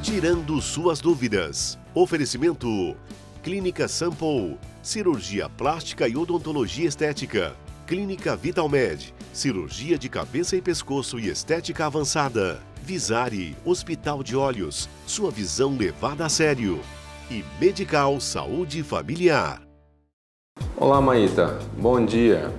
tirando suas dúvidas. Oferecimento: Clínica Sample, cirurgia plástica e odontologia estética. Clínica Vitalmed, cirurgia de cabeça e pescoço e estética avançada. Visari, Hospital de Olhos, sua visão levada a sério. E Medical Saúde Familiar. Olá, Maíta, bom dia.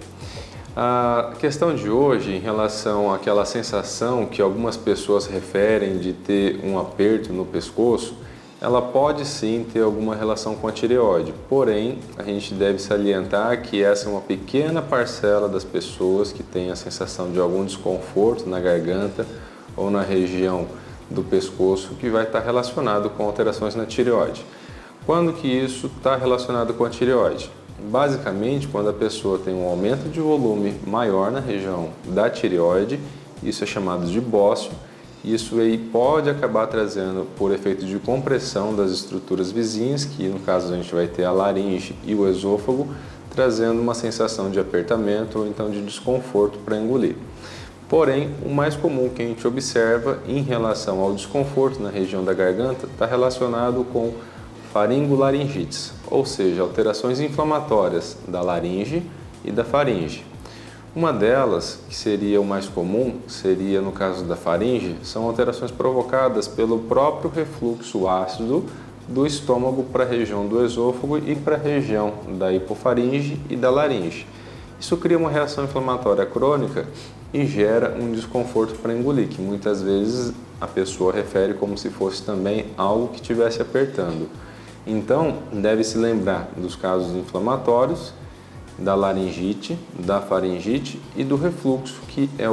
A questão de hoje, em relação àquela sensação que algumas pessoas referem de ter um aperto no pescoço, ela pode sim ter alguma relação com a tireoide, porém a gente deve salientar que essa é uma pequena parcela das pessoas que tem a sensação de algum desconforto na garganta ou na região do pescoço que vai estar relacionado com alterações na tireoide. Quando que isso está relacionado com a tireoide? Basicamente, quando a pessoa tem um aumento de volume maior na região da tireoide, isso é chamado de bócio. Isso aí pode acabar trazendo, por efeito de compressão das estruturas vizinhas, que no caso a gente vai ter a laringe e o esôfago, trazendo uma sensação de apertamento ou então de desconforto para engolir. Porém, o mais comum que a gente observa em relação ao desconforto na região da garganta está relacionado com faringolaringites, ou seja, alterações inflamatórias da laringe e da faringe. Uma delas, que seria o mais comum, seria no caso da faringe, são alterações provocadas pelo próprio refluxo ácido do estômago para a região do esôfago e para a região da hipofaringe e da laringe. Isso cria uma reação inflamatória crônica e gera um desconforto para engolir, que muitas vezes a pessoa refere como se fosse também algo que estivesse apertando. Então, deve-se lembrar dos casos inflamatórios, da laringite, da faringite e do refluxo, que é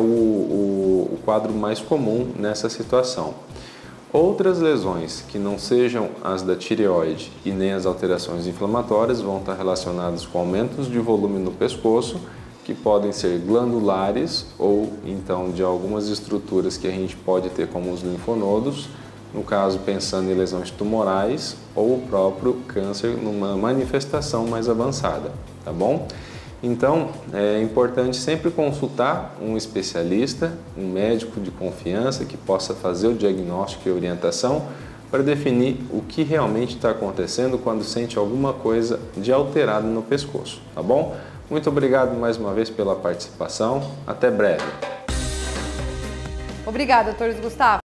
o quadro mais comum nessa situação. Outras lesões que não sejam as da tireoide e nem as alterações inflamatórias vão estar relacionadas com aumentos de volume no pescoço, que podem ser glandulares ou então de algumas estruturas que a gente pode ter como os linfonodos, no caso pensando em lesões tumorais ou o próprio câncer numa manifestação mais avançada, tá bom? Então é importante sempre consultar um especialista, um médico de confiança que possa fazer o diagnóstico e orientação para definir o que realmente está acontecendo quando sente alguma coisa de alterado no pescoço, tá bom? Muito obrigado mais uma vez pela participação, até breve. Obrigada, Dr. Gustavo.